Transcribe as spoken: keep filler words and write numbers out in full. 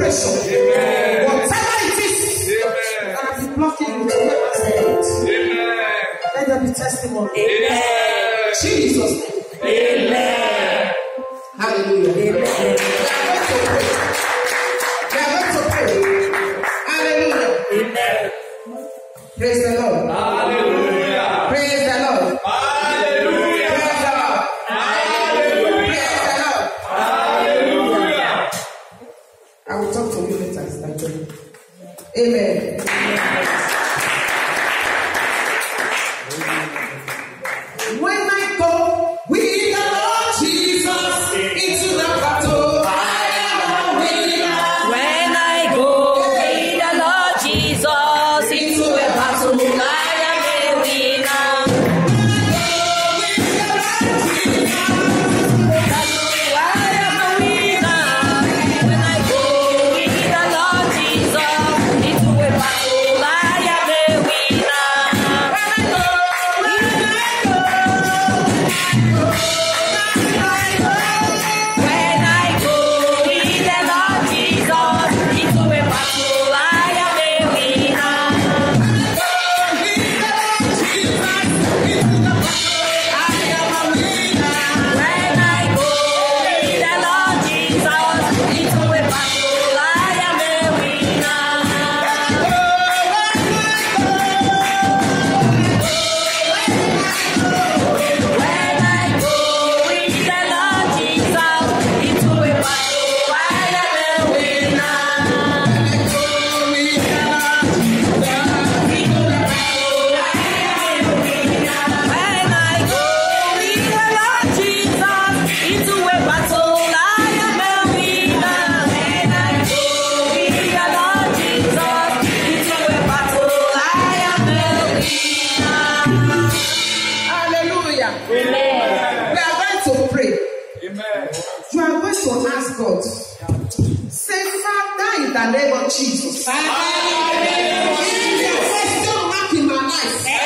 oppression. Amen. Whatever it is Amen. that is blocking you to never say it. Amen. Let there be testimony. Amen. Jesus. Amen. Hallelujah. Amen. We are going to pray. We are going to pray. Hallelujah. Amen. Praise the Lord. Hallelujah. Praise the Lord. Hallelujah. Praise the Lord. Hallelujah. Praise the Lord. Hallelujah. I will talk to you later. Amen. When I go with the Lord Jesus into the battle, I am a winner. When I go with the Lord Jesus into a battle, I am a winner. I am a winner. When I go with the Lord Jesus into a battle, I am a winner. When I go, when I go, when I go with the Lord Jesus into a battle, I am a winner. When I go with the Lord Jesus into a battle, I am a winner. When I go with the Lord Jesus into a battle, I am a winner. When I go with the Lord Jesus into a battle, I am a winner. When I go with the Lord Jesus into a battle, I am a winner. Hallelujah. Amen. We are going to pray. Amen. You are going to ask God. Say, Father, in the name of Jesus. Father, in the name of Jesus. Question mark in my life.